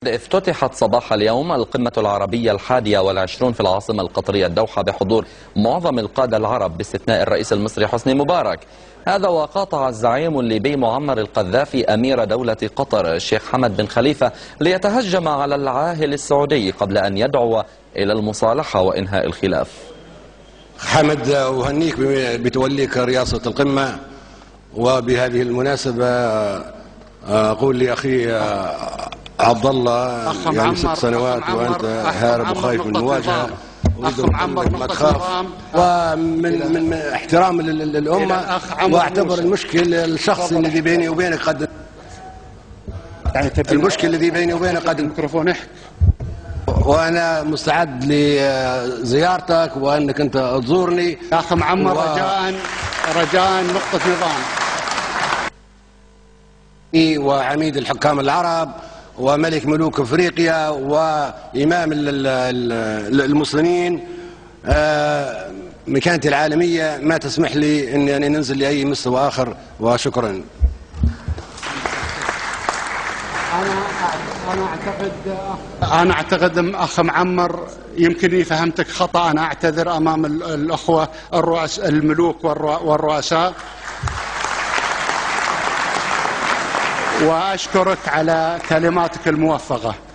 افتتحت صباح اليوم القمة العربية 21 في العاصمة القطرية الدوحة بحضور معظم القادة العرب باستثناء الرئيس المصري حسني مبارك. هذا وقاطع الزعيم الليبي معمر القذافي أمير دولة قطر الشيخ حمد بن خليفة ليتهجم على العاهل السعودي قبل أن يدعو إلى المصالحة وإنهاء الخلاف. حمد، أهنيك بتوليك رئاسة القمة، وبهذه المناسبة أقول لأخي عبد الله يعني 6 سنوات وأنت هارب وخايف من المواجهة، ما تخاف، ومن احترام للأمة، واعتبر المشكل الشخصي الذي بيني وبينك قد الميكروفون، وأنا مستعد لزيارتك وأنك أنت تزورني. أخ معمر، رجاء نقطة نظام. وعميد الحكام العرب وملك ملوك افريقيا وامام المسلمين، مكانتي العالميه ما تسمح لي اني ننزل لاي مستوى اخر، وشكرا. أنا أعتقد أخ معمر يمكنني فهمتك خطأ. أنا أعتذر أمام الأخوة الملوك والرؤساء، وأشكرك على كلماتك الموفقة.